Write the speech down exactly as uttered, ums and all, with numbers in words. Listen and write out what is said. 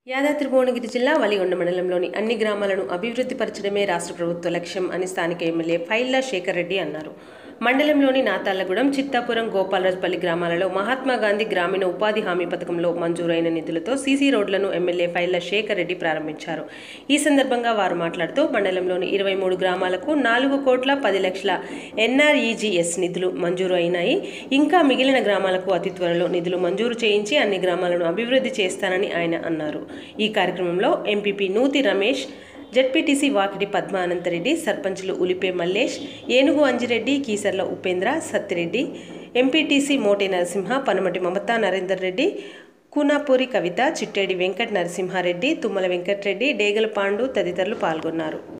యాదాద్రి భువనగిరి జిల్లా వలిగొండ మండలంలోని అన్ని గ్రామాలను అభివృద్ధి పరచడమే రాష్ట్ర ప్రభుత్వ లక్ష్యం అని స్థానిక ఎమ్మెల్యే ఫైల్లా శేఖర్ రెడ్డి అన్నారు. మండలంలోని నాతాళ్లగూడెం, చిత్తాపురం, గోపాలరాజుపల్లి గ్రామాలలో మహాత్మాగాంధీ గ్రామీణ ఉపాధి హామీ పథకంలో మంజూరైన నిధులతో సీసీ రోడ్లను ఎమ్మెల్యే ఫైల్లా శేఖర్ రెడ్డి ప్రారంభించారు. ఈ సందర్భంగా వారు మాట్లాడుతూ మండలంలోని ఇరవై మూడు గ్రామాలకు నాలుగు కోట్ల పది లక్షల ఎన్ఆర్ఈజీఎస్ నిధులు మంజూరు అయినాయి. ఇంకా మిగిలిన గ్రామాలకు అతి త్వరలో నిధులు మంజూరు చేయించి అన్ని గ్రామాలను అభివృద్ధి చేస్తానని ఆయన అన్నారు. ఈ కార్యక్రమంలో ఎంపీపీ నూతి రమేష్, జెడ్పీటీసీ వాకిటి పద్మ అనంతరెడ్డి, సర్పంచులు ఉలిపే మల్లేష్, ఏనుగు అంజిరెడ్డి, కీసర్ల ఉపేంద్ర, సత్తిరెడ్డి, ఎంపీటీసీ మోటే నరసింహ, పనమటి మమతా నరేందర్ రెడ్డి, కూనాపూరి కవిత, చిట్టేడి వెంకట నరసింహారెడ్డి, తుమ్మల వెంకటరెడ్డి, డేగల పాండు తదితరులు పాల్గొన్నారు.